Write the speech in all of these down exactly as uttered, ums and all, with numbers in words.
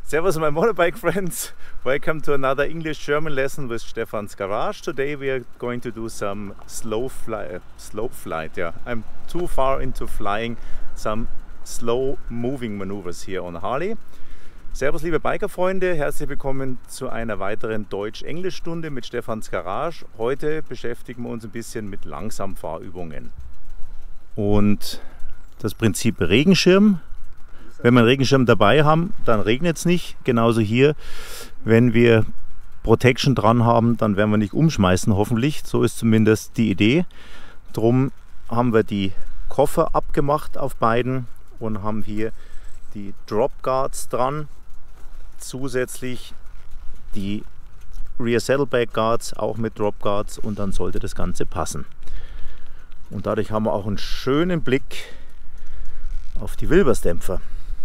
Servus my motorbike friends, welcome to another English-German lesson with Stefan's Garage. Today we are going to do some slow fly, slow flight, yeah, I'm too far into flying, some slow moving maneuvers here on Harley. Servus liebe Bikerfreunde, herzlich willkommen zu einer weiteren Deutsch-Englisch-Stunde mit Stefan's Garage. Heute beschäftigen wir uns ein bisschen mit Langsamfahrübungen. Und das Prinzip Regenschirm. Wenn wir einen Regenschirm dabei haben, dann regnet es nicht. Genauso hier, wenn wir Protection dran haben, dann werden wir nicht umschmeißen, hoffentlich. So ist zumindest die Idee. Drum haben wir die Koffer abgemacht auf beiden und haben hier die Drop Guards dran. Zusätzlich die Rear Saddlebag Guards auch mit Drop Guards und dann sollte das Ganze passen. Und dadurch haben wir auch einen schönen Blick auf die Wilbers-Dämpfer.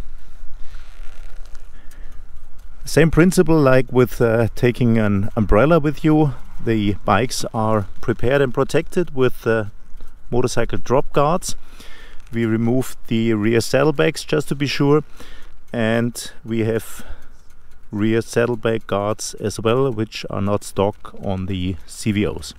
Same principle like with uh, taking an umbrella with you. The bikes are prepared and protected with uh, motorcycle drop guards. We removed the rear saddlebags just to be sure, and we have rear saddlebag guards as well, which are not stock on the C V Os.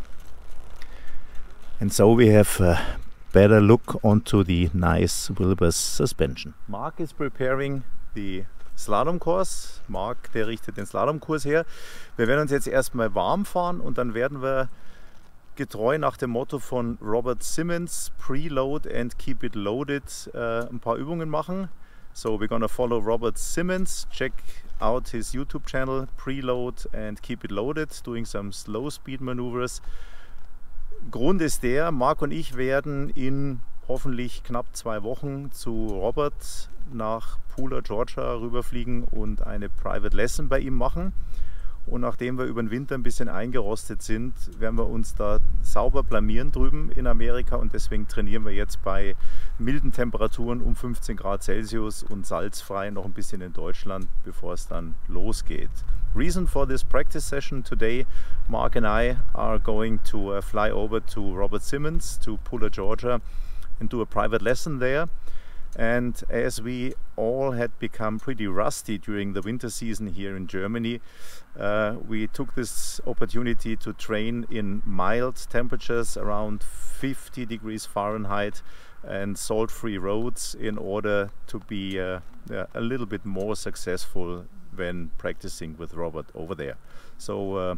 And so we have a better look onto the nice Wilbers suspension. Mark is preparing the Slalomkurs. Mark, der richtet den Slalomkurs her. Wir werden uns jetzt erstmal warm fahren und dann werden wir getreu nach dem Motto von Robert Simmons, Preload and Keep It Loaded, äh, ein paar Übungen machen. So we're gonna follow Robert Simmons. Check out his YouTube channel, Preload and Keep It Loaded, doing some slow speed maneuvers. Grund ist der, Mark und ich werden in hoffentlich knapp zwei Wochen zu Robert nach Pooler, Georgia rüberfliegen und eine Private Lesson bei ihm machen. Und nachdem wir über den Winter ein bisschen eingerostet sind, werden wir uns da sauber blamieren drüben in Amerika und deswegen trainieren wir jetzt bei milden Temperaturen um fünfzehn Grad Celsius und salzfrei noch ein bisschen in Deutschland, bevor es dann losgeht. Reason for this practice session today, Mark and I are going to uh, fly over to Robert Simmons to Pooler, Georgia and do a private lesson there. And as we all had become pretty rusty during the winter season here in Germany, uh, we took this opportunity to train in mild temperatures around fifty degrees Fahrenheit and salt-free roads in order to be uh, a little bit more successful when practicing with Robert over there. So uh,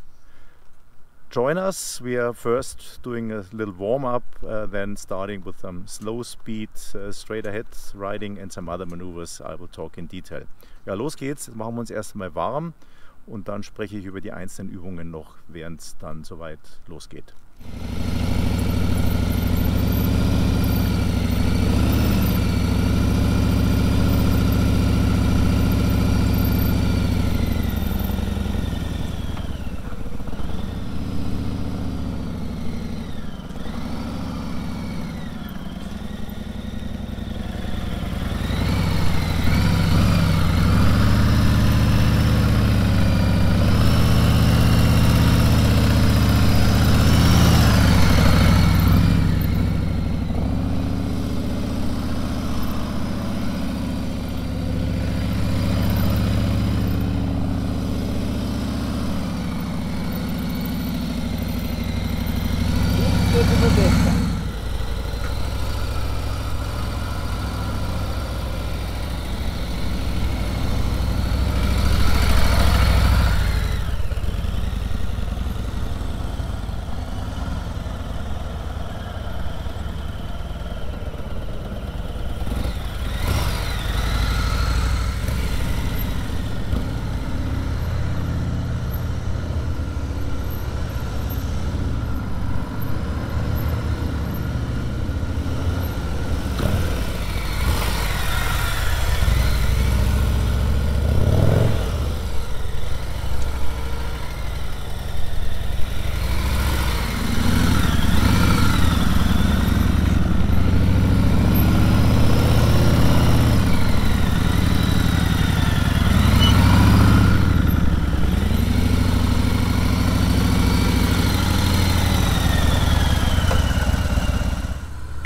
join us. We are first doing a little warm-up, uh, then starting with some slow speed, uh, straight ahead riding and some other maneuvers I will talk in detail. Ja, los geht's. Jetzt machen wir uns erst mal warm und dann spreche ich über die einzelnen Übungen noch, während es dann soweit losgeht.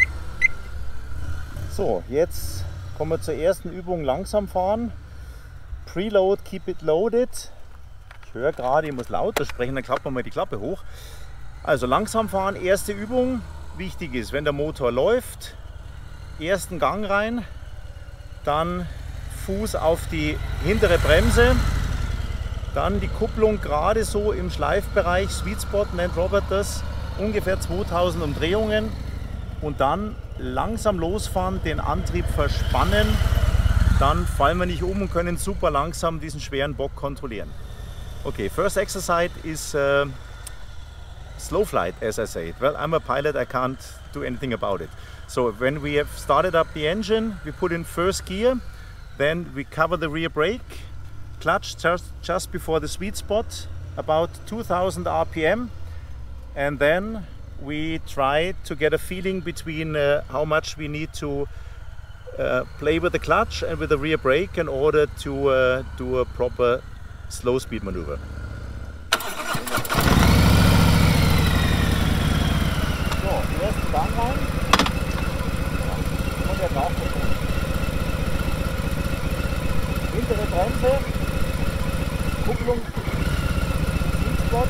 So, jetzt kommen wir zur ersten Übung, langsam fahren. preload, keep it loaded. Ich höre gerade, ich muss lauter sprechen, dann klappen wir mal die Klappe hoch. Also langsam fahren, erste Übung. Wichtig ist, wenn der Motor läuft, ersten Gang rein, dann Fuß auf die hintere Bremse, dann die Kupplung gerade so im Schleifbereich, Sweet Spot nennt Robert das, ungefähr zweitausend Umdrehungen und dann langsam losfahren, den Antrieb verspannen, dann fallen wir nicht um und können super langsam diesen schweren Bock kontrollieren. Okay, first exercise is uh, slow flight, as I said. Well, I'm a pilot, I can't do anything about it. So when we have started up the engine, we put in first gear, then we cover the rear brake, clutch just, just before the sweet spot, about two thousand R P M, and then we try to get a feeling between uh, how much we need to uh, play with the clutch and with the rear brake in order to uh, do a proper slow speed maneuver. So, den ersten Gang rein und der Nachdruck. Hintere Bremse, Kupplung, Sweet Spot.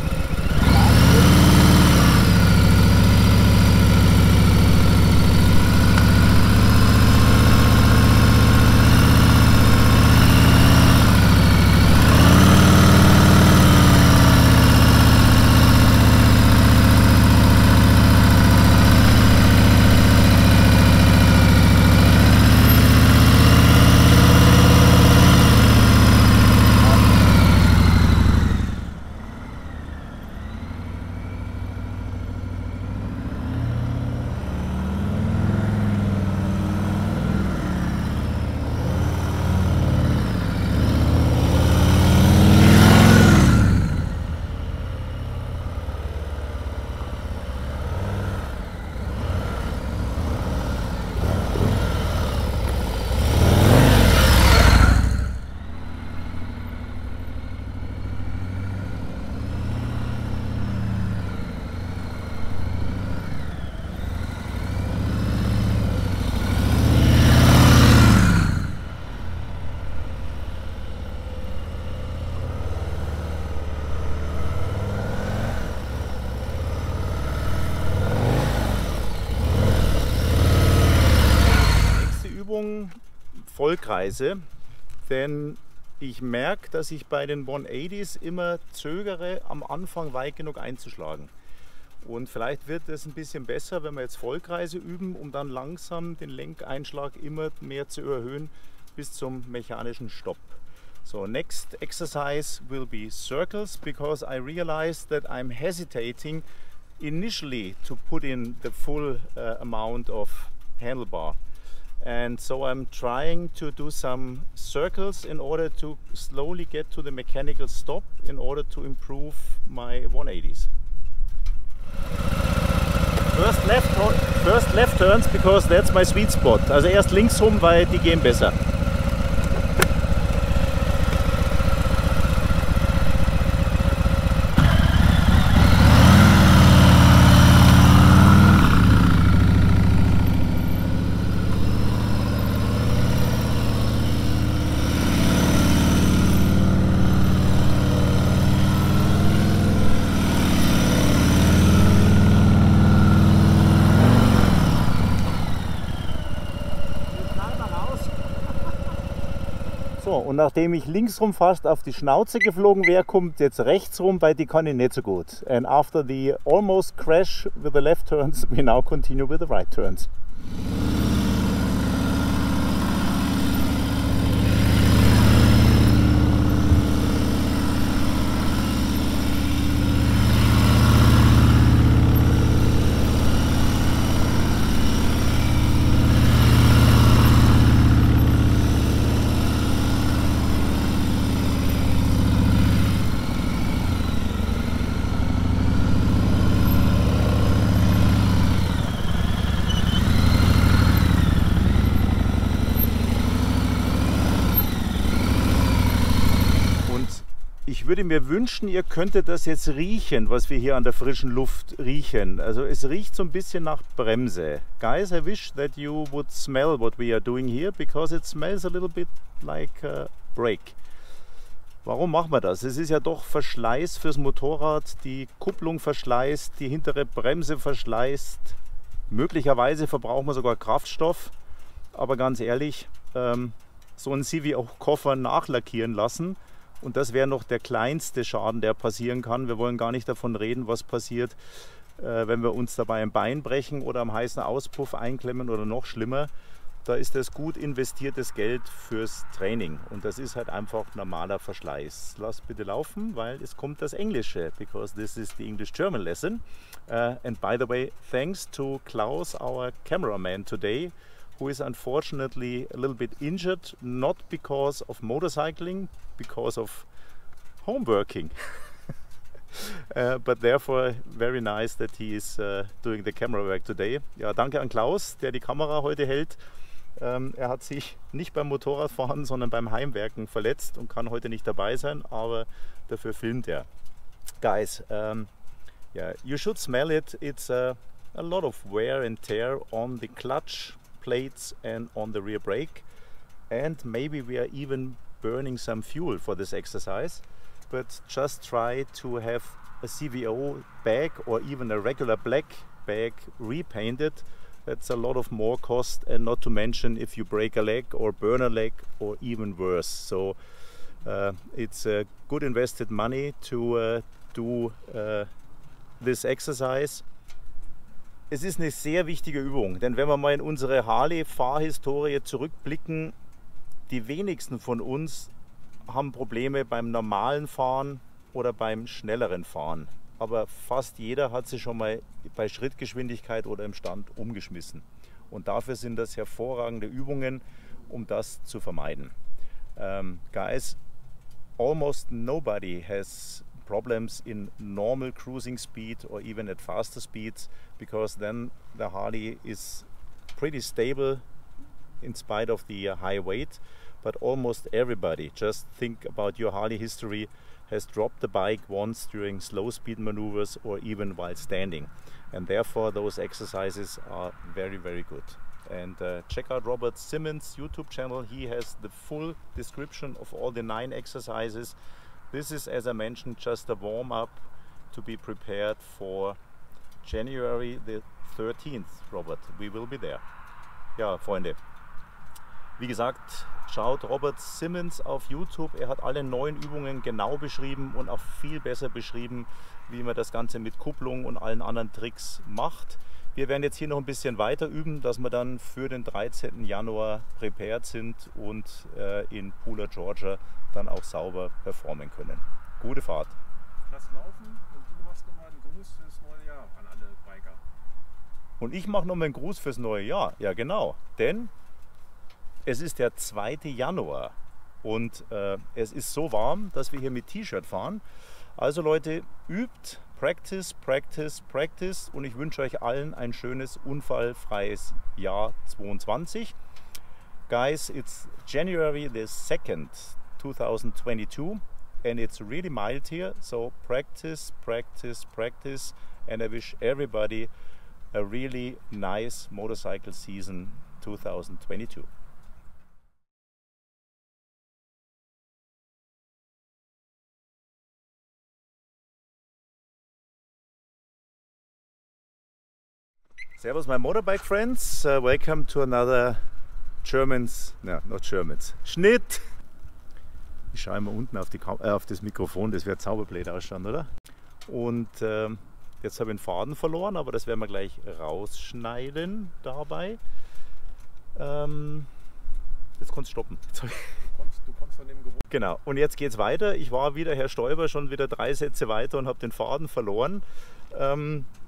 Vollkreise, denn ich merke, dass ich bei den hundertachtzigers immer zögere, am Anfang weit genug einzuschlagen. Und vielleicht wird es ein bisschen besser, wenn wir jetzt Vollkreise üben, um dann langsam den Lenkeinschlag immer mehr zu erhöhen bis zum mechanischen Stopp. So, next exercise will be circles, because I realized that I'm hesitating initially to put in the full uh, amount of handlebar. And so I'm trying to do some circles in order to slowly get to the mechanical stop in order to improve my hundertachtzigers. First left, first left turns, because that's my sweet spot. Also erst links rum, weil die gehen besser. So, und nachdem ich linksrum fast auf die Schnauze geflogen wäre, kommt jetzt rechtsrum, weil die kann ich nicht so gut. And after the almost crash with the left turns, we now continue with the right turns. Ich würde mir wünschen, ihr könntet das jetzt riechen, was wir hier an der frischen Luft riechen. Also es riecht so ein bisschen nach Bremse. Guys, I wish that you would smell what we are doing here, because it smells a little bit like uh, brake. Warum machen wir das? Es ist ja doch Verschleiß fürs Motorrad, die Kupplung verschleißt, die hintere Bremse verschleißt. Möglicherweise verbrauchen wir sogar Kraftstoff, aber ganz ehrlich, ähm, so ein C V O-Koffer nachlackieren lassen und das wäre noch der kleinste Schaden, der passieren kann. Wir wollen gar nicht davon reden, was passiert, äh, wenn wir uns dabei ein Bein brechen oder am heißen Auspuff einklemmen oder noch schlimmer. Da ist das gut investiertes Geld fürs Training und das ist halt einfach normaler Verschleiß. Lass bitte laufen, weil es kommt das Englische, because this is the English-German lesson. Uh, and by the way, thanks to Klaus, our cameraman today, who is unfortunately a little bit injured, not because of motorcycling, because of home working. uh, but therefore very nice that he is uh, doing the camera work today. Ja, danke an Klaus, der die Kamera heute hält. Ähm, er hat sich nicht beim Motorradfahren, sondern beim Heimwerken verletzt und kann heute nicht dabei sein, aber dafür filmt er. Guys, um, yeah, you should smell it. It's a, a lot of wear and tear on the clutch plates and on the rear brake, and maybe we are even burning some fuel for this exercise. But just try to have a C V O bag or even a regular black bag repainted. That's a lot of more cost, and not to mention if you break a leg or burn a leg or even worse. So uh, it's a good invested money to uh, do uh, this exercise. Es ist eine sehr wichtige Übung, denn wenn wir mal in unsere Harley-Fahrhistorie zurückblicken, die wenigsten von uns haben Probleme beim normalen Fahren oder beim schnelleren Fahren. Aber fast jeder hat sich schon mal bei Schrittgeschwindigkeit oder im Stand umgeschmissen. Und dafür sind das hervorragende Übungen, um das zu vermeiden. Um, guys, almost nobody has problems in normal cruising speed or even at faster speeds, because then the Harley is pretty stable in spite of the uh, high weight. But almost everybody, just think about your Harley history, has dropped the bike once during slow speed maneuvers or even while standing, and therefore those exercises are very very good. And uh, check out Robert Simmons' YouTube channel. He has the full description of all the nine exercises. This is, as I mentioned, just a warm-up to be prepared for January the thirteenth. Robert, we will be there. Ja, Freunde, wie gesagt, schaut Robert Simmons auf YouTube. Er hat alle neun Übungen genau beschrieben und auch viel besser beschrieben, wie man das Ganze mit Kupplung und allen anderen Tricks macht. Wir werden jetzt hier noch ein bisschen weiter üben, dass wir dann für den dreizehnten Januar prepared sind und äh, in Pooler, Georgia dann auch sauber performen können. Gute Fahrt! Lass laufen und du machst nochmal einen Gruß fürs neue Jahr an alle Biker. Und ich mache nochmal einen Gruß fürs neue Jahr. Ja genau, denn es ist der zweite Januar und äh, es ist so warm, dass wir hier mit T-Shirt fahren. Also Leute, übt, practice, practice, practice und ich wünsche euch allen ein schönes, unfallfreies Jahr zweiundzwanzig. Guys, it's January the second, two thousand twenty-two and it's really mild here, so practice, practice, practice, and I wish everybody a really nice motorcycle season two thousand twenty-two. Servus my motorbike friends, uh, welcome to another Germans, no, not Germans, Schnitt! Ich schaue mal unten auf, die, äh, auf das Mikrofon, das wird zauberblöd ausschauen, oder? Und ähm, jetzt habe ich den Faden verloren, aber das werden wir gleich rausschneiden dabei. Ähm, jetzt kannst du stoppen. Du kommst, du kommst von dem Geruch. Genau, und jetzt geht es weiter. Ich war wieder, Herr Stoiber, schon wieder drei Sätze weiter und habe den Faden verloren. Ähm,